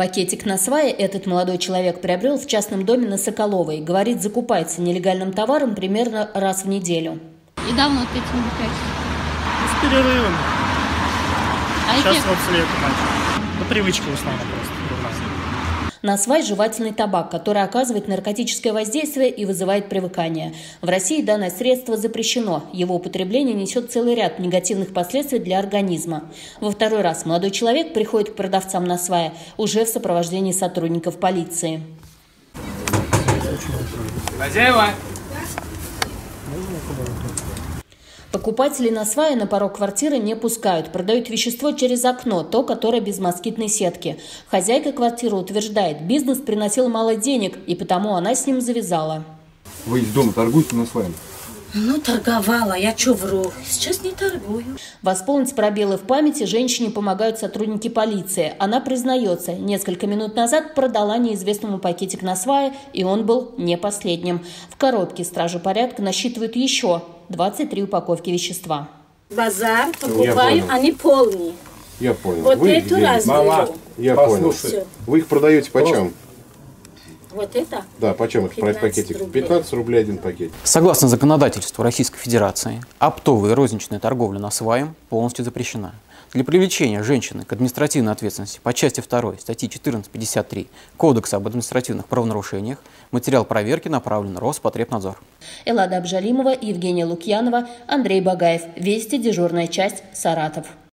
Пакетик на свае этот молодой человек приобрел в частном доме на Соколовой. Говорит, закупается нелегальным товаром примерно раз в неделю. И давно ты этим увлекаешься? С перерывами. Сейчас эффект? вот с лета начал. По привычке в основном просто. На свай – жевательный табак, который оказывает наркотическое воздействие и вызывает привыкание. В России данное средство запрещено. Его употребление несет целый ряд негативных последствий для организма. Во второй раз молодой человек приходит к продавцам на свае уже в сопровождении сотрудников полиции. Хозяева! Покупателей на свае на порог квартиры не пускают. Продают вещество через окно, то, которое без москитной сетки. Хозяйка квартиры утверждает, бизнес приносил мало денег, и потому она с ним завязала. Вы из дома торгуете на свае? Ну, торговала. Я что вру? Сейчас не торгую. Восполнить пробелы в памяти женщине помогают сотрудники полиции. Она признается, несколько минут назад продала неизвестному пакетик на свае, и он был не последним. В коробке стражи порядка насчитывают еще 23 упаковки вещества. Базар покупаю, они полные. Я понял. Вот вы эту раздаю. Я понял. Вы их продаете почем? Вот это? Да, почем их 15 пакетик? рублей. 15 рублей один пакетик. Согласно законодательству Российской Федерации, оптовая и розничная торговля на сваем полностью запрещена. Для привлечения женщины к административной ответственности по части 2 статьи 14.53 Кодекса об административных правонарушениях материал проверки направлен в Роспотребнадзор. Эллада Абжалимова, Евгения Лукьянова, Андрей Багаев. Вести, дежурная часть, Саратов.